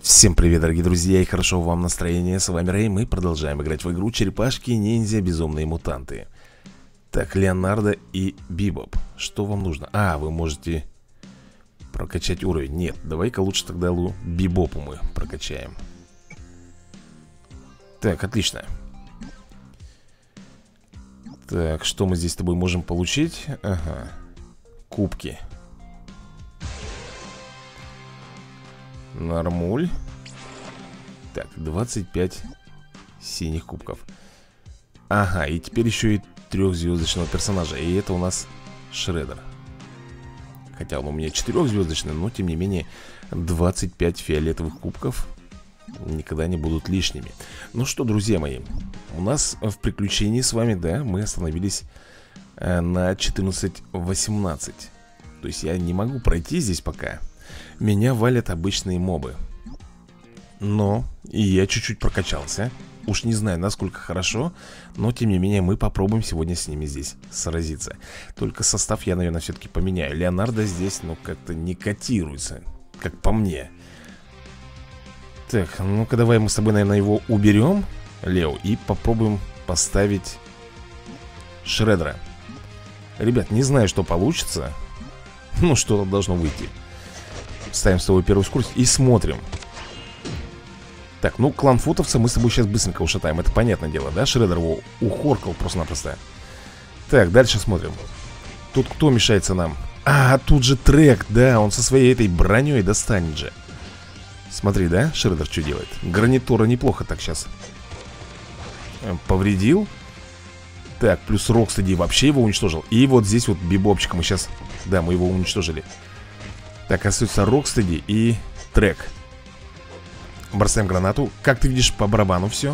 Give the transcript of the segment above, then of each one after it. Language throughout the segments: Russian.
Всем привет, дорогие друзья, и хорошо вам настроение. С вами Рэй, мы продолжаем играть в игру Черепашки-ниндзя Безумные мутанты. Так, Леонардо и Бибоп. Что вам нужно? Вы можете прокачать уровень. Нет, давай-ка лучше тогда Бибопу мы прокачаем. Так, отлично. Так, что мы здесь с тобой можем получить? Ага, кубки. Нормуль. Так, 25 синих кубков. Ага, и теперь еще и трехзвездочного персонажа. И это у нас Шреддер. Хотя он у меня 4-звездочный, но тем не менее 25 фиолетовых кубков никогда не будут лишними. Ну что, друзья мои, у нас в приключении с вами, да, мы остановились на 14-18. То есть я не могу пройти здесь пока. Меня валят обычные мобы. Но и я чуть-чуть прокачался. Уж не знаю, насколько хорошо, но тем не менее мы попробуем сегодня с ними здесь сразиться. Только состав я, наверное, все-таки поменяю. Леонардо здесь, ну, как-то не котируется, как по мне. Так, ну-ка давай мы с тобой, наверное, его уберем, Лео, и попробуем поставить Шреддера. Ребят, не знаю, что получится. Ну, что-то должно выйти. Ставим с тобой первую скорость и смотрим. Так, ну, кланфутовца мы с тобой сейчас быстренько ушатаем. Это понятное дело, да? Шреддер его ухоркал просто-напросто. Так, дальше смотрим. Тут кто мешается нам? Тут же Трек, да, он со своей этой броней достанет же. Смотри, да, Шреддер что делает? Гарнитура неплохо так сейчас повредил. Так, плюс Рокстеди вообще его уничтожил. И вот здесь вот Бибопчика мы сейчас... Да, мы его уничтожили. Так, остается Рокстеди и Трек. Бросаем гранату. Как ты видишь, по барабану все.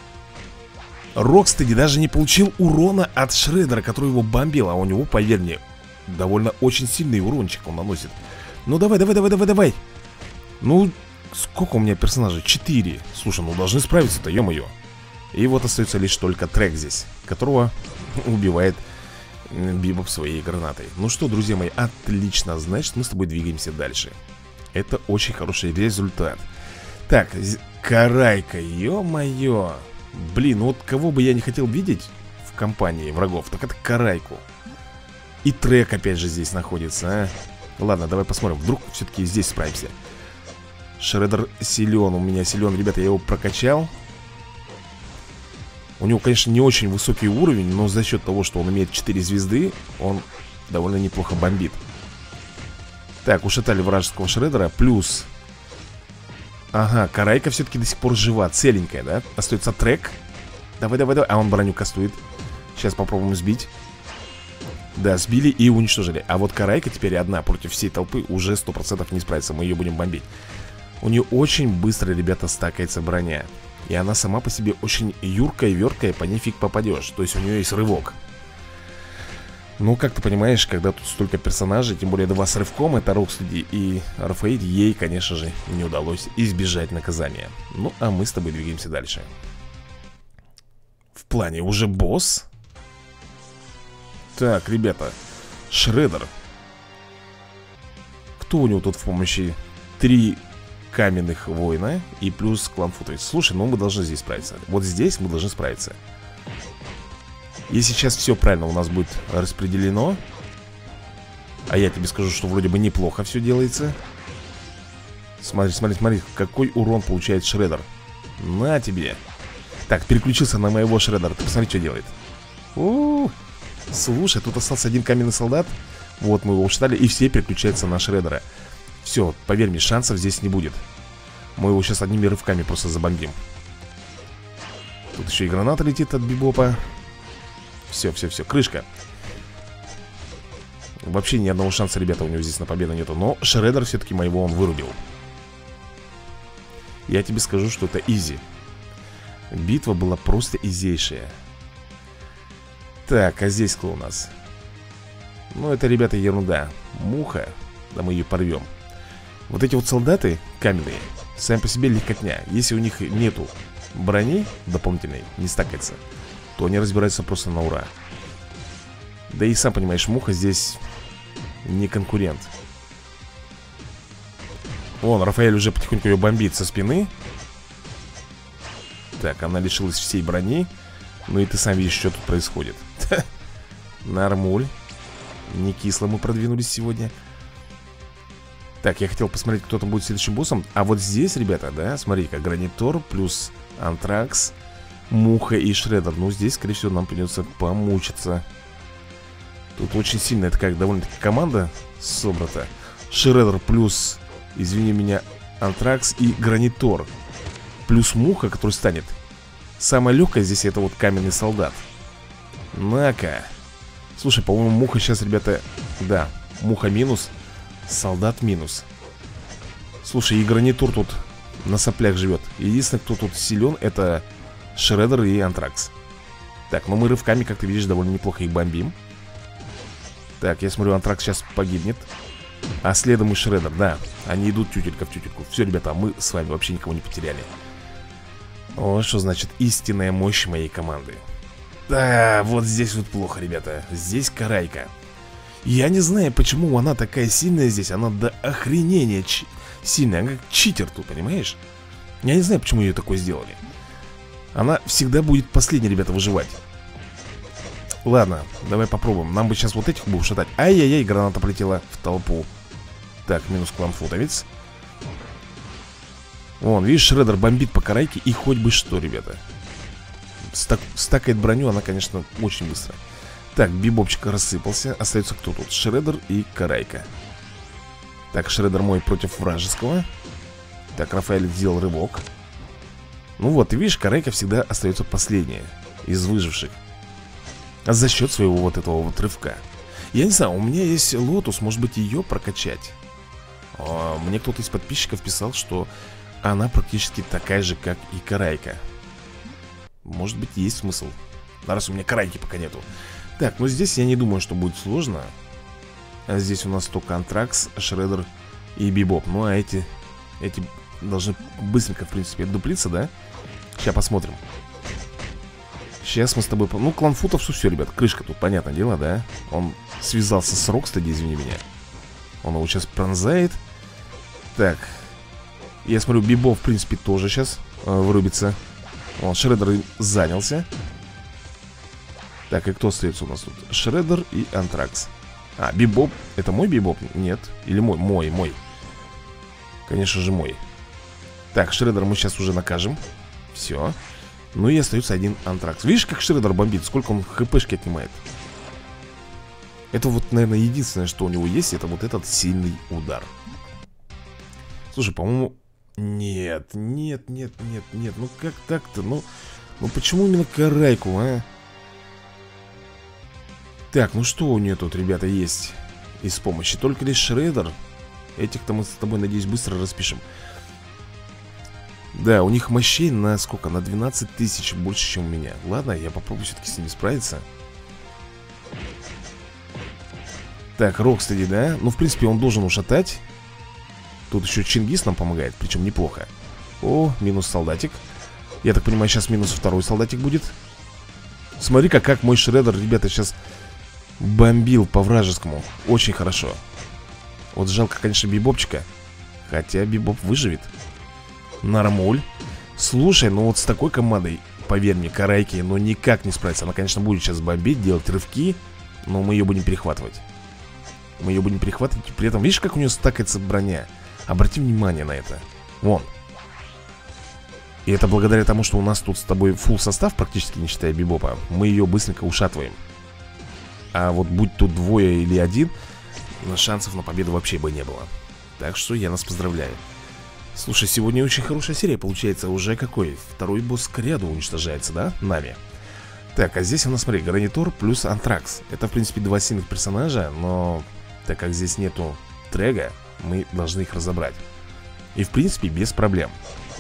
Рокстеди даже не получил урона от Шреддера, который его бомбил. А у него, поверь мне, довольно очень сильный урончик он наносит. Ну давай, давай. Ну, сколько у меня персонажей? 4. Слушай, ну должны справиться-то, ё-моё. И вот остается лишь только Трек здесь, которого убивает Бибоп своей гранатой. Ну что, друзья мои, отлично. Значит, мы с тобой двигаемся дальше. Это очень хороший результат. Так, Карайка, ё-моё. Блин, вот кого бы я не хотел видеть в компании врагов, так это Карайку. И Трек опять же здесь находится, Ладно, давай посмотрим, вдруг все-таки здесь справимся. Шреддер силен, у меня силен, ребята, я его прокачал. У него, конечно, не очень высокий уровень, но за счет того, что он имеет 4 звезды, он довольно неплохо бомбит. Так, ушатали вражеского Шреддера, плюс... Ага, Карайка все-таки до сих пор жива, целенькая, да? Остается Трек. Давай. А он броню кастует. Сейчас попробуем сбить. Да, сбили и уничтожили. А вот Карайка теперь одна против всей толпы уже 100% не справится. Мы ее будем бомбить. У нее очень быстро, ребята, стакается броня. И она сама по себе очень юркая, верткая, по ней фиг попадешь. То есть у нее есть рывок. Ну, как ты понимаешь, когда тут столько персонажей, тем более 2 с рывком, это Рокстеди и Рафаэль, ей, конечно же, не удалось избежать наказания. Ну, а мы с тобой двигаемся дальше. В плане уже босс? Так, ребята, Шреддер. Кто у него тут в помощи? 3 каменных воина и плюс кланфутовец. Слушай, ну мы должны здесь справиться. Вот здесь мы должны справиться. Если сейчас все правильно у нас будет распределено, а я тебе скажу, что вроде бы неплохо все делается. Смотри, какой урон получает Шреддер. На тебе. Так, переключился на моего Шреддера. Ты посмотри, что делает. Слушай, тут остался один каменный солдат. Вот мы его ушатали, и все переключаются на Шреддера. Все, поверь мне, шансов здесь не будет. Мы его сейчас одними рывками просто забомбим. Тут еще и граната летит от Бибопа. Все, крышка. Вообще ни одного шанса, ребята, у него здесь на победу нету. Но Шреддер все-таки моего он вырубил. Я тебе скажу, что это изи. Битва была просто изейшая. Так, а здесь кто у нас? Ну, это, ребята, ерунда. Муха. Да мы ее порвем. Вот эти вот солдаты каменные, сами по себе легкотня. Если у них нету брони дополнительной, не стакается, то они разбираются просто на ура. Да и сам понимаешь, Муха здесь не конкурент. Вон, Рафаэль уже потихоньку ее бомбит со спины. Так, она лишилась всей брони. Ну и ты сам видишь, что тут происходит. Нормуль. Не кисло мы продвинулись сегодня. Так, я хотел посмотреть, кто там будет следующим боссом. А вот здесь, ребята, да, смотри-ка, Гранитор плюс Антракс, Муха и Шреддер. Ну, здесь, скорее всего, нам придется помучиться. Тут очень сильно, это как довольно-таки команда собрата. Шреддер плюс, извини меня, Антракс и Гранитор плюс Муха, который станет. Самое легкое здесь это вот каменный солдат. На-ка. Слушай, по-моему, Муха сейчас, ребята. Да, Муха минус, солдат минус. Слушай, и Гранитор тут на соплях живет. Единственное, кто тут силен, это Шреддер и Антракс. Так, ну мы рывками, как ты видишь, довольно неплохо их бомбим. Так, я смотрю, Антракс сейчас погибнет. А следом и Шреддер, да. Они идут тютелька в тютельку. Все, ребята, мы с вами вообще никого не потеряли. Вот что значит истинная мощь моей команды. Да, вот здесь вот плохо, ребята. Здесь Карайка. Я не знаю, почему она такая сильная здесь. Она до охренения сильная. Она как читер тут, понимаешь? Я не знаю, почему ее такой сделали. Она всегда будет последней, ребята, выживать. Ладно, давай попробуем. Нам бы сейчас вот этих бы ушатать. Ай-яй-яй, граната полетела в толпу. Так, минус кланфутовец. Вон, видишь, Шреддер бомбит по Карайке. И хоть бы что, ребята. Стакает броню, она, конечно, очень быстро. Так, Бибопчик рассыпался. Остается кто тут? Шреддер и Карайка. Так, Шреддер мой против вражеского. Так, Рафаэль сделал рывок. Ну вот, ты видишь, Карайка всегда остается последняя из выживших. А за счет своего вот этого вот рывка. Я не знаю, у меня есть Лотус, может быть ее прокачать. Мне кто-то из подписчиков писал, что она практически такая же, как и Карайка. Может быть, есть смысл. Раз у меня Карайки пока нету. Так, ну здесь я не думаю, что будет сложно. А здесь у нас только Антракс, Шреддер и Бибоп. Ну а эти должны быстренько, в принципе, дуплиться, да? Сейчас посмотрим. Сейчас мы с тобой... Ну, кланфутовцу все, ребят, крышка тут, понятное дело, да? Он связался с Рокстеди, извини меня. Он его сейчас пронзает. Так. Я смотрю, Бибоп, в принципе, тоже сейчас вырубится. Вон, Шреддер занялся. Так, и кто остается у нас тут? Шреддер и Антракс. А, Бибоп. Это мой Бибоп? Нет. Или мой? Мой. Конечно же мой. Так, Шреддер мы сейчас уже накажем. Все. Ну и остается один Антракс. Видишь, как Шреддер бомбит? Сколько он хпшки отнимает? Это вот, наверное, единственное, что у него есть. Это вот этот сильный удар. Слушай, по-моему... Нет. Ну как так-то? Ну почему именно Карайку, а? Так, ну что у нее тут, ребята, есть из помощи? Только лишь Шреддер. Этих-то мы с тобой, надеюсь, быстро распишем. Да, у них мощей на сколько? На 12 тысяч больше, чем у меня. Ладно, я попробую все-таки с ними справиться. Так, Рокстеди, да? Ну, в принципе, он должен ушатать. Тут еще Чингис нам помогает, причем неплохо. О, минус солдатик. Я так понимаю, сейчас минус второй солдатик будет. Смотри-ка, как мой Шреддер, ребята, сейчас бомбил по вражескому. Очень хорошо. Вот жалко, конечно, Бибопчика. Хотя Бибоп выживет. Нормуль. Слушай, ну вот с такой командой, поверь мне, Карайки, ну никак не справится. Она, конечно, будет сейчас бомбить, делать рывки, но мы ее будем перехватывать. Мы ее будем перехватывать. При этом, видишь, как у нее стакается броня? Обрати внимание на это. Вон. И это благодаря тому, что у нас тут с тобой фулл состав, практически не считая Бибопа. Мы ее быстренько ушатываем. А вот будь тут двое или один, шансов на победу вообще бы не было. Так что я нас поздравляю. Слушай, сегодня очень хорошая серия получается. Уже какой? Второй босс к ряду уничтожается, да? Нами. Так, а здесь у нас, смотри, Гранитор плюс Антракс. Это, в принципе, два сильных персонажа. Но так как здесь нету Трега, мы должны их разобрать. И, в принципе, без проблем.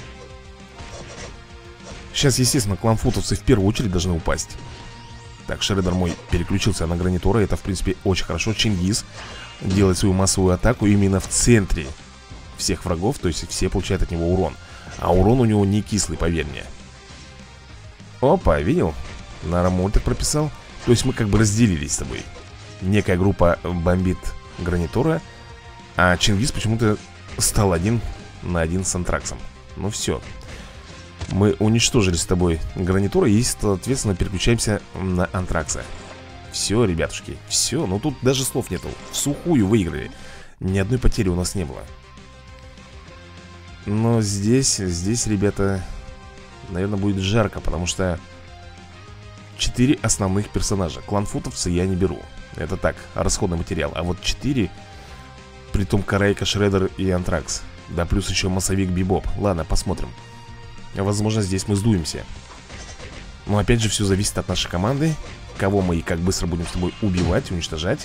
Сейчас, естественно, кланфутовцы в первую очередь должны упасть. Так, Шреддер мой переключился на Гранитора. Это, в принципе, очень хорошо. Чингис делает свою массовую атаку именно в центре всех врагов. То есть все получают от него урон. А урон у него не кислый, поверь мне. Опа, видел? Нормуль так прописал. То есть мы как бы разделились с тобой. Некая группа бомбит Гранитора, а Чингис почему-то стал один на 1 с Антраксом. Ну все. Мы уничтожили с тобой гарнитуру и, соответственно, переключаемся на Антракса. Все, ребятушки, все. Ну тут даже слов нету. В сухую выиграли. Ни одной потери у нас не было. Но здесь, ребята, наверное, будет жарко, потому что 4 основных персонажа. Кланфутовцы я не беру. Это так, расходный материал. А вот 4, притом Карайка, Шреддер и Антракс. Да плюс еще массовик Бибоп. Ладно, посмотрим. Возможно, здесь мы сдуемся. Но опять же, все зависит от нашей команды. Кого мы и как быстро будем с тобой убивать, уничтожать.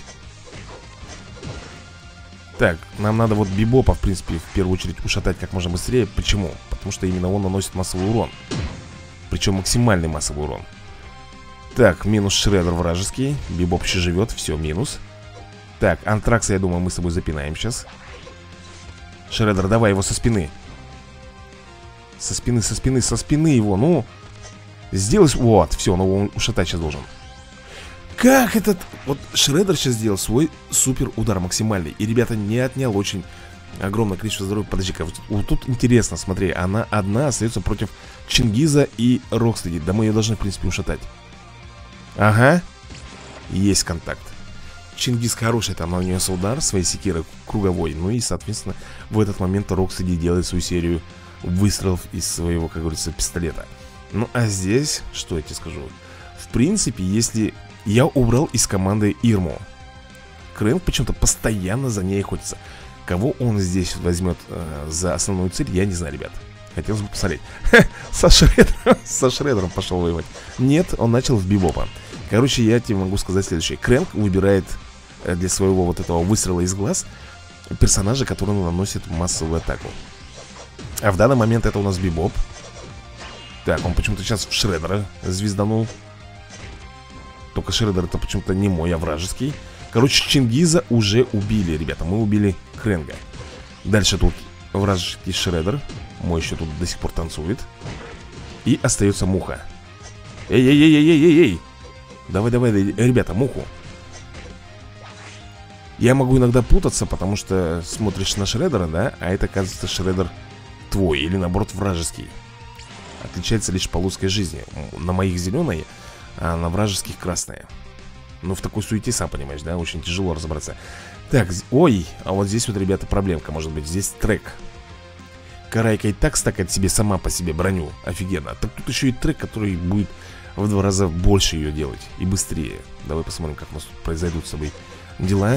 Так, нам надо вот Бибопа, в принципе, в первую очередь ушатать как можно быстрее. Почему? Потому что именно он наносит массовый урон. Причем максимальный массовый урон. Так, минус Шреддер вражеский. Бибоп еще живет, все, минус. Так, Антракса, я думаю, мы с тобой запинаем сейчас. Шреддер, давай его со спины. Со спины его, ну. Сделай, вот, все, он его ушатать сейчас должен. Как этот, вот Шреддер сейчас сделал свой супер удар максимальный. И, ребята, не отнял очень огромное количество здоровья. Подожди-ка, вот тут интересно, смотри. Она одна остается против Чингиза и Рокстеди. Да мы ее должны, в принципе, ушатать. Ага. Есть контакт. Чингиз хороший, там нанес удар своей секирой круговой. Ну и, соответственно, в этот момент Рокстеди делает свою серию выстрелов из своего, как говорится, пистолета. Ну а здесь, что я тебе скажу? В принципе, если я убрал из команды Ирму, Крэнк почему-то постоянно за ней охотится. Кого он здесь возьмет за основную цель, я не знаю, ребят. Хотелось бы посмотреть. Со Шреддером пошел воевать. Нет, он начал в Бибопа. Короче, я тебе могу сказать следующее. Крэнк выбирает для своего вот этого выстрела из глаз персонажа, который наносит массовую атаку. А в данный момент это у нас Бибоп. Так, он почему-то сейчас в Шреддера звезданул. Только Шреддер это почему-то не мой, а вражеский. Короче, Чингиза уже убили, ребята. Мы убили Крэнга. Дальше тут вражеский Шреддер. Мой еще тут до сих пор танцует. И остается Муха. Эй. Давай, ребята, Муху. Я могу иногда путаться, потому что смотришь на Шреддера, да? А это, оказывается, Шреддер твой или, наоборот, вражеский. Отличается лишь по лузской жизни. На моих зеленые, а на вражеских красные. Ну, в такой суете, сам понимаешь, да? Очень тяжело разобраться. Так, ой, а вот здесь вот, ребята, проблемка может быть. Здесь трек. Карайка и так стакает себе сама по себе броню. Офигенно. Так тут еще и трек, который будет в 2 раза больше ее делать. И быстрее. Давай посмотрим, как у нас тут произойдут с собой дела.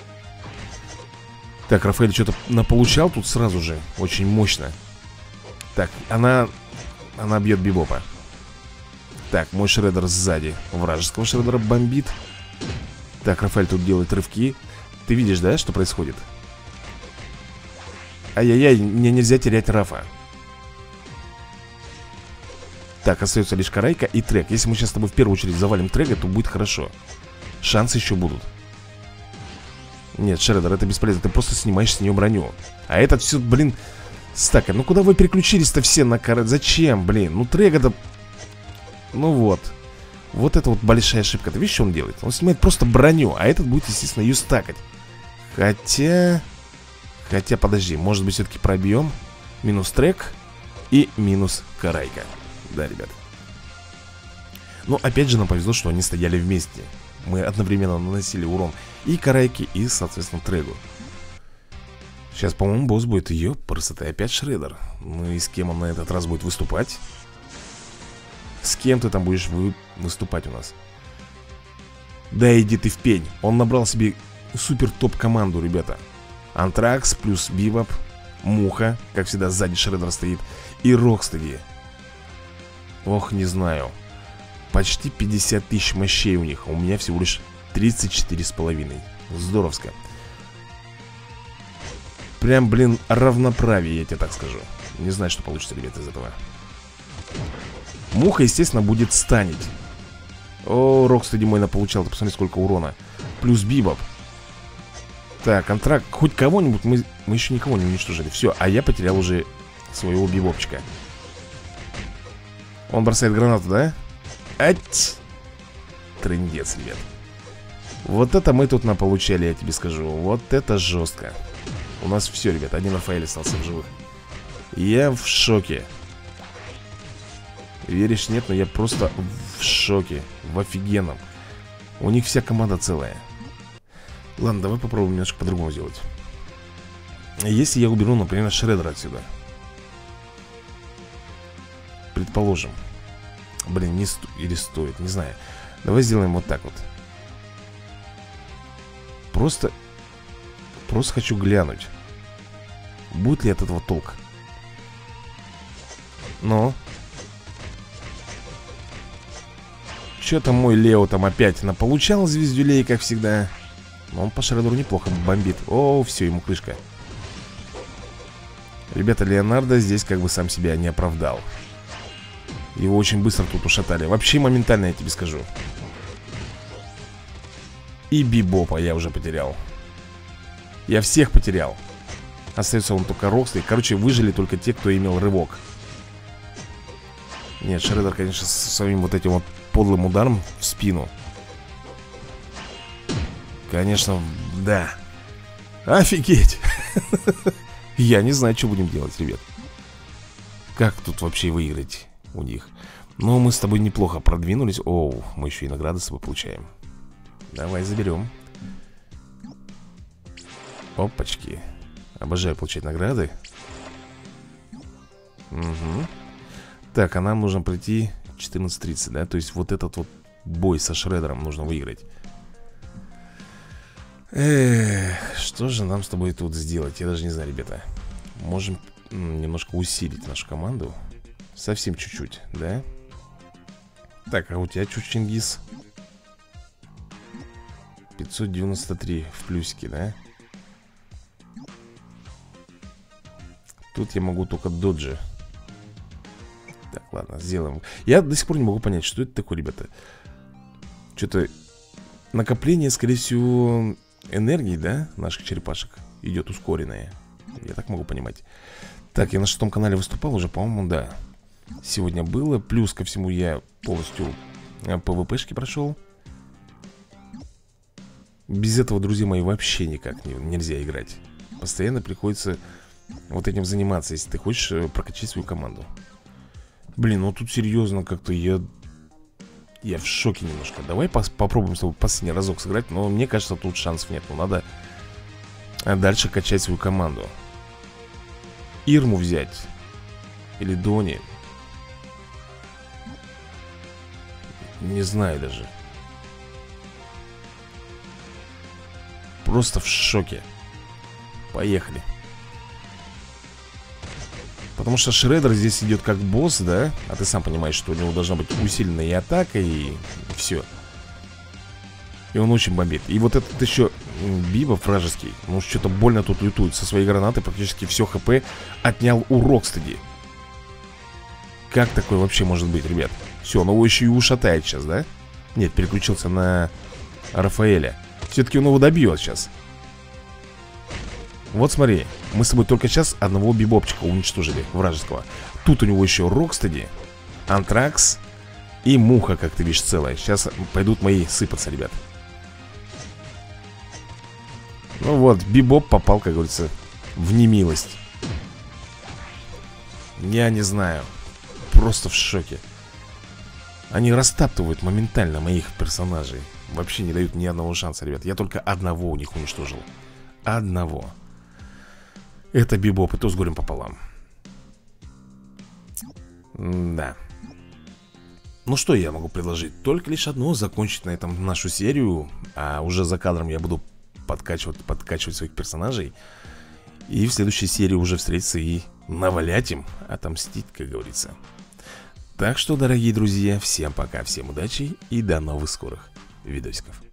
Так, Рафаэль что-то наполучал тут сразу же. Очень мощно. Так, она бьет Бибопа. Так, мой Шреддер сзади вражеского Шреддера бомбит. Так, Рафаэль тут делает рывки. Ты видишь, да, что происходит? Ай-яй-яй, мне нельзя терять Рафа. Так, остается лишь Карайка и трек. Если мы сейчас с тобой в первую очередь завалим трека, то будет хорошо. Шансы еще будут. Нет, Шреддер, это бесполезно. Ты просто снимаешь с нее броню. А этот все, блин, стакер. Ну куда вы переключились-то все на Карайка? Зачем, блин? Ну трек это... Ну вот. Вот это вот большая ошибка. Ты видишь, что он делает? Он снимает просто броню, а этот будет, естественно, ее стакать. Хотя, подожди, может быть, все-таки пробьем. Минус трек и минус Карайка. Да, ребят. Но опять же нам повезло, что они стояли вместе. Мы одновременно наносили урон и Карайке, и, соответственно, Трегу. Сейчас, по-моему, босс будет. Ёпрст, опять Шреддер. Ну и с кем он на этот раз будет выступать? С кем ты там будешь выступать у нас? Да иди ты в пень. Он набрал себе супер топ-команду, ребята. Антракс плюс Бибоп, Муха, как всегда, сзади Шреддер стоит, и Рокстеди. Ох, не знаю. Почти 50 тысяч мощей у них, а у меня всего лишь 34,5. Здоровско. Прям, блин, равноправие, я тебе так скажу. Не знаю, что получится, ребята, из этого. Муха, естественно, будет станить. О, Рокстеди мой наполучал. Ты посмотри, сколько урона. Плюс Бибоп. Так, контракт. Хоть кого-нибудь мы еще никого не уничтожили. Все, а я потерял уже своего Бибопчика. Он бросает гранату, да? Ать! Трындец, ребят. Вот это мы тут наполучали, я тебе скажу. Вот это жестко. У нас все, ребят, один Рафаэль остался в живых. Я в шоке. Веришь, нет, но я просто в шоке. В офигенном. У них вся команда целая. Ладно, давай попробуем немножко по-другому сделать. Если я уберу, например, Шреддера отсюда. Предположим. Блин, не или стоит, не знаю. Давай сделаем вот так вот. Просто хочу глянуть, будет ли от этого толк. Но что-то мой Лео там опять наполучал звездюлей, как всегда. Но он по Шреддеру неплохо бомбит. О, все, ему крышка. Ребята, Леонардо здесь как бы сам себя не оправдал. Его очень быстро тут ушатали. Вообще моментально, я тебе скажу. И Бибопа я уже потерял. Я всех потерял. Остается он только Рокстеди. Короче, выжили только те, кто имел рывок. Нет, Шреддер, конечно, со своим вот этим вот подлым ударом в спину. Конечно, да. Офигеть. Я не знаю, что будем делать, ребят. Как тут вообще выиграть у них? Но мы с тобой неплохо продвинулись. Оу, мы еще и награды с собой получаем. Давай заберем. Опачки. Обожаю получать награды. Угу. Так, а нам нужно пройти 14:30, да? То есть вот этот вот бой со Шреддером нужно выиграть. Что же нам с тобой тут сделать? Я даже не знаю, ребята. Можем немножко усилить нашу команду. Совсем чуть-чуть, да? Так, а у тебя что, Чингис? 593 в плюсике, да? Тут я могу только доджи. Так, ладно, сделаем. Я до сих пор не могу понять, что это такое, ребята. Что-то накопление, скорее всего, энергии, да, наших черепашек идет ускоренное. Я так могу понимать. Так, я на 6-м канале выступал уже, по-моему, да. Сегодня было. Плюс ко всему я полностью ПВПшки прошел. Без этого, друзья мои, вообще никак нельзя играть. Постоянно приходится вот этим заниматься, если ты хочешь прокачать свою команду. Блин, ну тут серьезно как-то я в шоке немножко. Давай попробуем с тобой последний разок сыграть. Но мне кажется, тут шансов нет. Но надо дальше качать свою команду. Ирму взять. Или Дони. Не знаю даже. Просто в шоке. Поехали. Потому что Шреддер здесь идет как босс, да? А ты сам понимаешь, что у него должна быть усиленная и атака, и все. И он очень бомбит. И вот этот еще Биба вражеский, ну что-то больно тут лютует. Со своей гранатой практически все ХП отнял у Рокстеди. Как такое вообще может быть, ребят? Все, он его еще и ушатает сейчас, да? Нет, переключился на Рафаэля. Все-таки он его добьет сейчас. Вот смотри, мы с тобой только сейчас одного бибопчика уничтожили, вражеского. Тут у него еще Рокстеди, Антракс и Муха, как ты видишь, целая. Сейчас пойдут мои сыпаться, ребят. Ну вот, бибоп попал, как говорится, в немилость. Я не знаю. Просто в шоке. Они растаптывают моментально моих персонажей. Вообще не дают ни одного шанса, ребят. Я только одного у них уничтожил. Одного. Это бибоп, и то с горем пополам. Да. Ну что я могу предложить? Только лишь одно: закончить на этом нашу серию. А уже за кадром я буду подкачивать своих персонажей. И в следующей серии уже встретиться и навалять им, отомстить, как говорится. Так что, дорогие друзья, всем пока, всем удачи и до новых скорых видосиков.